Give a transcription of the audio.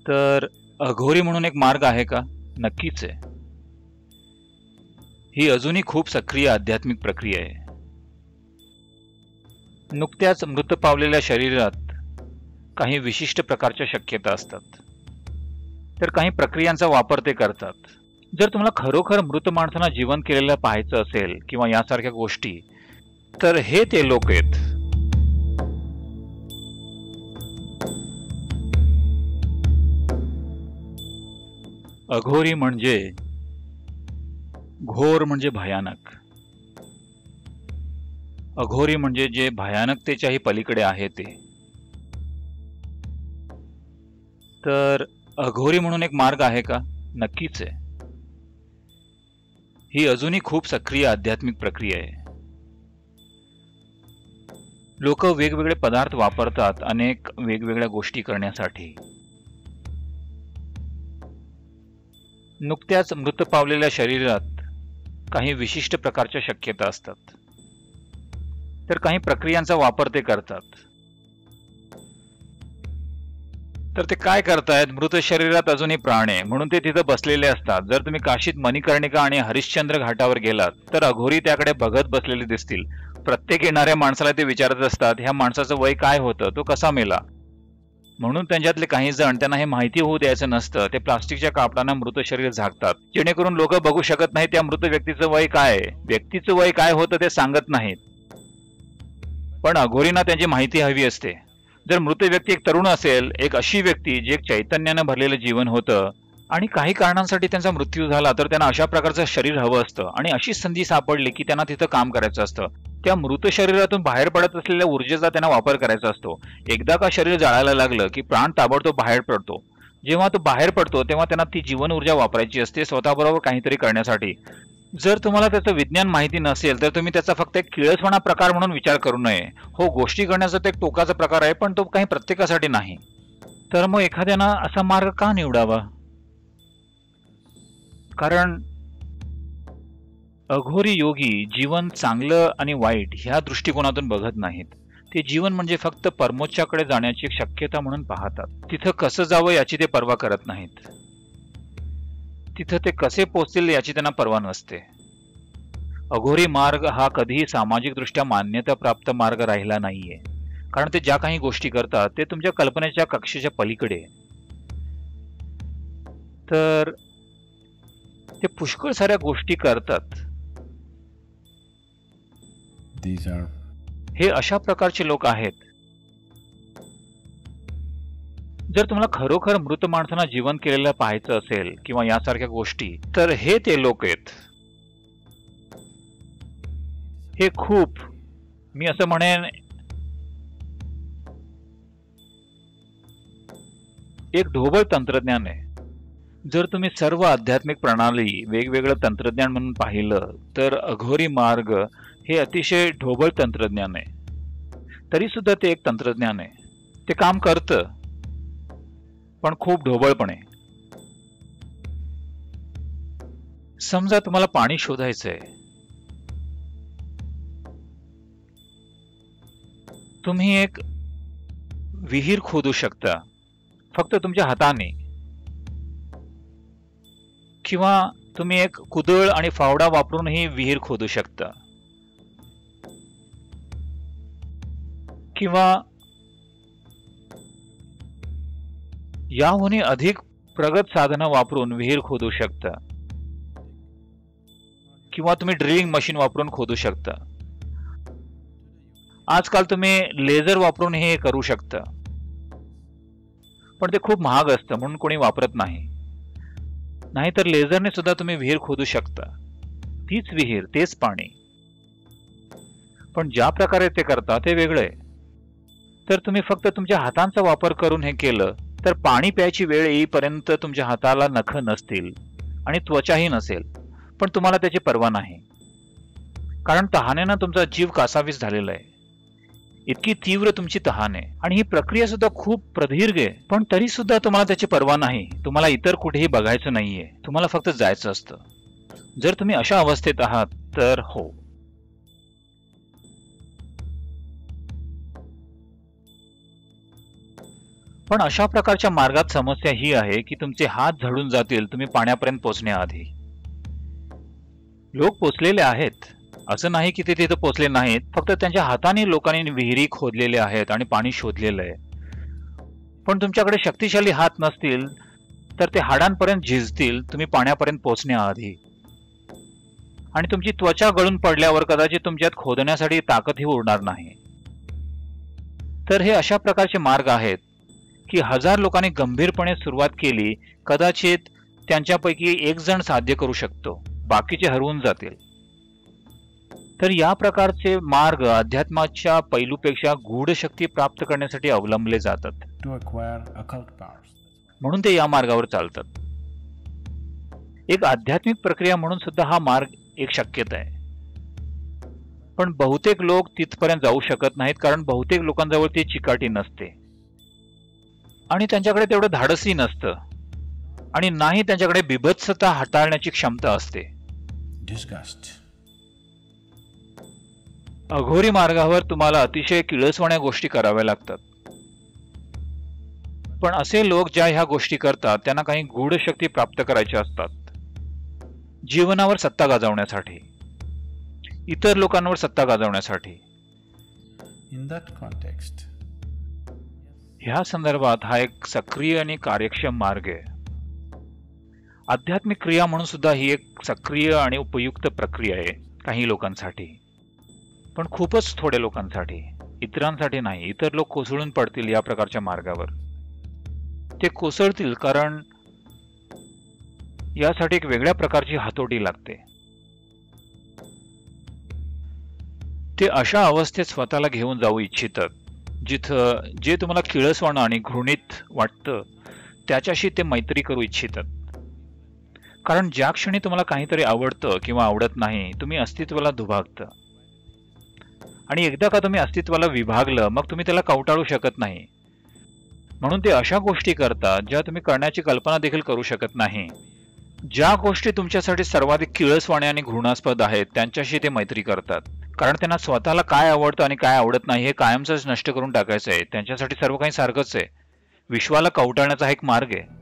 तर अघोरी म्हणून एक मार्ग आहे का? नक्कीच आहे. ही अजूनही खूप सक्रिय आध्यात्मिक प्रक्रिया आहे. नुकत्याच मृत पावलेल्या शरीरात काही विशिष्ट प्रकारच्या शक्यता असतात, तर काही प्रक्रियांचा वापर ते करतात. जर तुम्हाला खरोखर मृत माणसांना जिवंत केलेलं पाहायचं असेल किंवा यासारख्या गोष्टी, तर हे ते लोक आहेत. अघोरी म्हणजे घोर म्हणजे भयानक. अघोरी म्हणजे जे भयानकतेच्याही पलीकडे आहे ते. तर अघोरी म्हणून एक मार्ग आहे का? नक्कीच आहे. ही अजूनही खूप सक्रिय आध्यात्मिक प्रक्रिया आहे. लोक वेगवेगळे पदार्थ वापरतात अनेक वेगवेगळ्या गोष्टी करण्यासाठी. नुकत्याच मृत पावलेल्या शरीरात काही विशिष्ट प्रकारच्या शक्यता असतात, तर काही प्रक्रियांचा वापर ते करतात. तर ते काय करतायत? मृत शरीरात अजूनही प्राण आहे म्हणून ते तिथं बसलेले असतात. जर तुम्ही काशीत मणिकर्णिका आणि हरिश्चंद्र घाटावर गेलात तर अघोरी त्याकडे बघत बसलेले दिसतील. प्रत्येक येणाऱ्या माणसाला ते विचारत असतात, ह्या माणसाचं वय काय होतं, तो कसा मेला. म्हणून त्यांच्यातले काही जण, त्यांना हे माहिती होऊ द्यायचं नसतं, ते प्लास्टिकच्या कापडांना मृत शरीर झाकतात, जेणेकरून लोक बघू शकत नाहीत त्या मृत व्यक्तीचं वय काय आहे. व्यक्तीचं वय काय होतं ते सांगत नाहीत, पण अघोरींना त्यांची माहिती हवी असते. जर मृत व्यक्ती एक तरुण असेल, एक अशी व्यक्ती जे चैतन्यानं भरलेलं जीवन होतं आणि काही कारणांसाठी त्यांचा मृत्यू झाला, तर त्यांना अशा प्रकारचं शरीर हवं असतं आणि अशी संधी सापडली की त्यांना तिथं काम करायचं असतं. त्या मृत शरीरातून बाहेर पडत असलेल्या ऊर्जेचा त्यांना वापर करायचा असतो. एकदा का शरीर जाळायला लागलं की प्राण ताबडतोब बाहेर पडतो. जेव्हा तो बाहेर पडतो तेव्हा त्यांना ती जीवन ऊर्जा वापरायची असते स्वतःबरोबर काहीतरी करण्यासाठी. जर तुम्हाला त्याचं विज्ञान माहिती नसेल तर तुम्ही त्याचा फक्त एक किळसवाणा प्रकार म्हणून विचार करू नये. हो, गोष्टी करण्याचा तो एक टोकाचा प्रकार आहे, पण तो काही प्रत्येकासाठी नाही. तर मग एखाद्यानं असा मार्ग का निवडावा? कारण अघोरी योगी जीवन चांगलं आणि वाईट ह्या दृष्टिकोनातून बघत नाहीत. ते जीवन म्हणजे फक्त परमोच्चाकडे जाण्याची एक शक्यता म्हणून पाहतात. तिथं कसं जावं याची ते पर्वा करत नाहीत. तिथं ते कसे पोहोचतील याची त्यांना पर्वा नसते. अघोरी मार्ग हा कधीही सामाजिक दृष्ट्या मान्यता प्राप्त मार्ग राहिला नाहीये, कारण ते ज्या काही गोष्टी करतात ते तुमच्या कल्पनेच्या कक्षेच्या पलीकडे. तर ते पुष्कळ साऱ्या गोष्टी करतात. हे अशा प्रकारचे लोक आहेत. जर तुम्हाला खरोखर मृत माणसांना जिवंत केलेलं पाहायचं असेल किंवा यासारख्या गोष्टी, तर हे ते लोक आहेत. हे खूप, मी असं म्हणेन, एक ढोबळ तंत्रज्ञान आहे. जर तुम्ही सर्व आध्यात्मिक प्रणाली वेगवेगळं तंत्रज्ञान म्हणून पाहिलं तर अघोरी मार्ग हे अतिशय ढोबळ तंत्रज्ञान आहे. तरी सुद्धा ते एक तंत्रज्ञान आहे. ते काम करतं, पण खूप ढोबळपणे. समजा तुम्हाला पाणी शोधायचंय. तुम्ही एक विहीर खोदू शकता फक्त तुमच्या हाताने, किंवा तुम्ही एक कुदळ आणि फावडा वापरून ही विहीर खोदू शकता, किंवा याहूनही अधिक प्रगत साधनं वापरून विहीर खोदू शकता, किंवा तुम्ही ड्रिलिंग मशीन वापरून खोदू शकता. आजकाल तुम्ही लेझर वापरून हे करू शकता, पण ते खूप महाग असतं म्हणून कोणी वापरत नाही. नाहीतर लेझरने सुद्धा तुम्ही विहीर खोदू शकता. तीच विहीर, तेच पाणी, पण ज्या प्रकारे ते करता ते वेगळे. तर तुम्ही फक्त तुमच्या हातांचा वापर करून हे केलं तर पाणी प्यायची वेळ येईपर्यंत तुमच्या हाताला नख नसतील आणि त्वचाही नसेल, पण तुम्हाला त्याची पर्वा नाही, कारण तहानेनं तुमचा जीव कासावीस झालेला आहे. इतकी तीव्र तुमची तहान आहे आणि ही प्रक्रिया सुद्धा खूप प्रदीर्घ आहे, पण तरी सुद्धा तुम्हाला त्याची पर्वा नाही. तुम्हाला इतर कुठेही बघायचं नाहीये, तुम्हाला फक्त जायचं असतं. जर तुम्ही अशा अवस्थेत आहात तर हो, पण अशा प्रकारच्या मार्गात समस्या ही आहे की तुमचे हात झडून जातील तुम्ही पाण्यापर्यंत पोहोचण्याआधी. लोक पोचलेले आहेत, असं नाही की ते तिथं पोचले नाहीत, फक्त त्यांच्या हाताने लोकांनी विहिरी खोदलेल्या आहेत आणि पाणी शोधलेलं आहे. पण तुमच्याकडे शक्तिशाली हात नसतील तर ते हाडांपर्यंत झिजतील तुम्ही पाण्यापर्यंत पोहोचण्याआधी. आणि तुमची त्वचा गळून पडल्यावर कदाचित तुमच्यात खोदण्यासाठी ताकदही उरणार नाही. तर हे अशा प्रकारचे मार्ग आहेत की 1000 लोकांनी गंभीरपणे सुरुवात केली, कदाचित त्यांच्यापैकी एक जण साध्य करू शकतो, बाकीचे हरवून जातील. तर या प्रकारचे मार्ग अध्यात्माच्या पैलूपेक्षा गूढ शक्ती प्राप्त करण्यासाठी अवलंबले जातात, म्हणून ते या मार्गावर चालतात. एक आध्यात्मिक प्रक्रिया म्हणून सुद्धा हा मार्ग एक शक्यता आहे. पण बहुतेक लोक तिथपर्यंत जाऊ शकत नाहीत, कारण बहुतेक लोकांजवळ ती चिकाटी नसते आणि त्यांच्याकडे तेवढं धाडसही नसतं, आणि नाही त्यांच्याकडे बिभत्सता हाताळण्याची क्षमता असते. अघोरी मार्गावर तुम्हाला अतिशय किळसवाण्या गोष्टी कराव्या लागतात. पण असे लोक ज्या ह्या गोष्टी करतात त्यांना काही गूढ शक्ती प्राप्त करायच्या असतात, जीवनावर सत्ता गाजवण्यासाठी, इतर लोकांवर सत्ता गाजवण्यासाठी. ह्या संदर्भात हा एक सक्रिय आणि कार्यक्षम मार्ग आहे. आध्यात्मिक क्रिया म्हणून सुद्धा ही एक सक्रिय आणि उपयुक्त प्रक्रिया आहे काही लोकांसाठी, पण खूपच थोड्या लोकांसाठी, इतरांसाठी नाही. इतर लोक कोसळून पडतील या प्रकारच्या मार्गावर. ते कोसळतील कारण यासाठी एक वेगळ्या प्रकारची हातोटी लागते. ते अशा अवस्थेत स्वतःला घेऊन जाऊ इच्छितात जिथं जे तुम्हाला किळसवाणं आणि घृणित वाटतं त्याच्याशी ते मैत्री करू इच्छितात. कारण ज्या क्षणी तुम्हाला काहीतरी आवडतं किंवा आवडत नाही, तुम्ही अस्तित्वाला दुभागता. आणि एकदा का तुम्ही अस्तित्वाला विभागलं मग तुम्ही त्याला कवटाळू शकत नाही. म्हणून ते अशा गोष्टी करतात ज्या तुम्ही करण्याची कल्पना देखील करू शकत नाही. ज्या गोष्टी तुमच्यासाठी सर्वाधिक किळसवाण्या आणि घृणास्पद आहेत त्यांच्याशी ते मैत्री करतात, कारण त्यांना स्वतःला काय आवडतं आणि काय आवडत नाही हे कायमचंच नष्ट करून टाकायचं आहे. त्यांच्यासाठी सर्व काही सारखंच आहे. विश्वाला कवटाळण्याचा हा एक मार्ग आहे.